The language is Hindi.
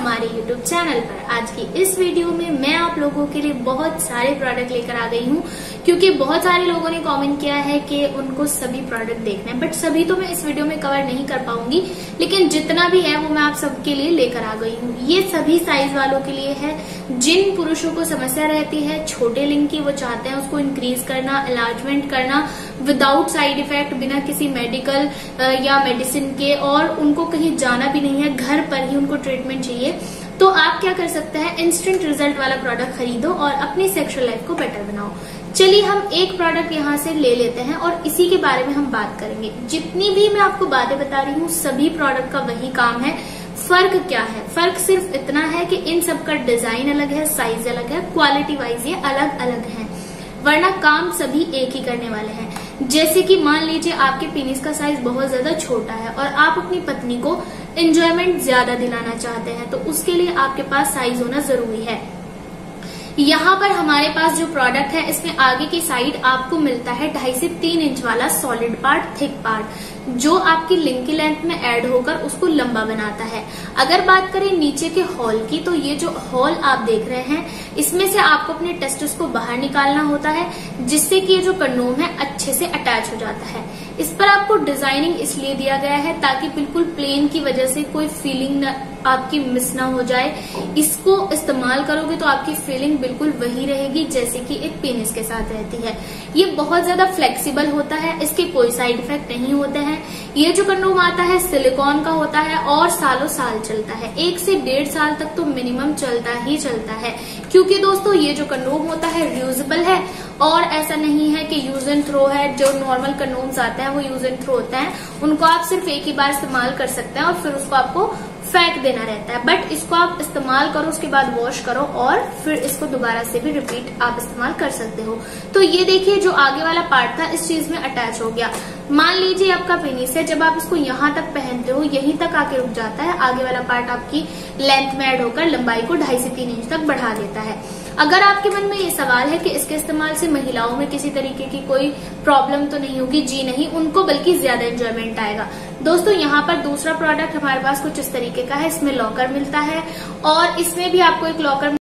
हमारे YouTube चैनल पर। आज की इस वीडियो में मैं आप लोगों के लिए बहुत सारे प्रोडक्ट लेकर आ गई हूँ, क्योंकि बहुत सारे लोगों ने कमेंट किया है कि उनको सभी प्रोडक्ट देखना है, बट सभी तो मैं इस वीडियो में कवर नहीं कर पाऊंगी, लेकिन जितना भी है वो मैं आप सबके लिए लेकर आ गई हूँ। ये सभी साइज वालों के लिए है। जिन पुरुषों को समस्या रहती है छोटे लिंग की, वो चाहते हैं उसको इंक्रीज करना, एनलार्जमेंट करना विदाउट साइड इफेक्ट, बिना किसी मेडिकल या मेडिसिन के, और उनको कहीं जाना भी नहीं है, घर पर ही उनको ट्रीटमेंट चाहिए, तो आप क्या कर सकते हैं, इंस्टेंट रिजल्ट वाला प्रोडक्ट खरीदो और अपनी सेक्सुअल लाइफ को बेटर बनाओ। चलिए हम एक प्रोडक्ट यहाँ से ले लेते हैं और इसी के बारे में हम बात करेंगे। जितनी भी मैं आपको बातें बता रही हूँ सभी प्रोडक्ट का वही काम है। फर्क क्या है? फर्क सिर्फ इतना है कि इन सब का डिजाइन अलग है, साइज अलग है, क्वालिटी वाइज ये अलग अलग है, वरना काम सभी एक ही करने वाले हैं। जैसे कि मान लीजिए आपके पेनिस का साइज बहुत ज्यादा छोटा है और आप अपनी पत्नी को एंजॉयमेंट ज्यादा दिलाना चाहते हैं, तो उसके लिए आपके पास साइज होना जरूरी है। यहाँ पर हमारे पास जो प्रोडक्ट है इसमें आगे की साइड आपको मिलता है 2.5 से 3 इंच वाला सॉलिड पार्ट, थिक पार्ट, जो आपकी लिंग की लेंथ में ऐड होकर उसको लंबा बनाता है। अगर बात करें नीचे के हॉल की, तो ये जो हॉल आप देख रहे हैं इसमें से आपको अपने टेस्टिस को बाहर निकालना होता है, जिससे कि ये जो कंडोम है अच्छे से अटैच हो जाता है। इस पर आपको डिजाइनिंग इसलिए दिया गया है ताकि बिल्कुल प्लेन की वजह से कोई फीलिंग आपकी मिस ना हो जाए। इसको इस्तेमाल करोगे तो आपकी फीलिंग बिल्कुल वही रहेगी जैसे कि एक पेनिस के साथ रहती है। ये बहुत ज्यादा फ्लेक्सिबल होता है, इसके कोई साइड इफेक्ट नहीं होते हैं। ये जो कंडोम आता है सिलिकॉन का होता है और सालों साल चलता है, 1 से 1.5 साल तक तो मिनिमम चलता ही चलता है, क्योंकि दोस्तों ये जो कंडोम होता है रियूजेबल है और ऐसा नहीं है कि यूज एंड थ्रो है। जो नॉर्मल कंडोम्स आते हैं वो यूज एंड थ्रो होते हैं, उनको आप सिर्फ एक ही बार इस्तेमाल कर सकते हैं और फिर उसको आपको फेंक देना रहता है। बट इसको आप इस्तेमाल करो, उसके बाद वॉश करो और फिर इसको दोबारा से भी रिपीट आप इस्तेमाल कर सकते हो। तो ये देखिए जो आगे वाला पार्ट था इस चीज में अटैच हो गया। मान लीजिए आपका पेनिस है, जब आप इसको यहाँ तक पहनते हो यहीं तक आके रुक जाता है, आगे वाला पार्ट आपकी लेंथ में ऐड होकर लंबाई को 2.5 से 3 इंच तक बढ़ा देता है। अगर आपके मन में ये सवाल है कि इसके इस्तेमाल से महिलाओं में किसी तरीके की कोई प्रॉब्लम तो नहीं होगी, जी नहीं, उनको बल्कि ज्यादा एंजॉयमेंट आएगा। दोस्तों यहाँ पर दूसरा प्रोडक्ट हमारे पास कुछ इस तरीके का है, इसमें लॉकर मिलता है और इसमें भी आपको एक लॉकर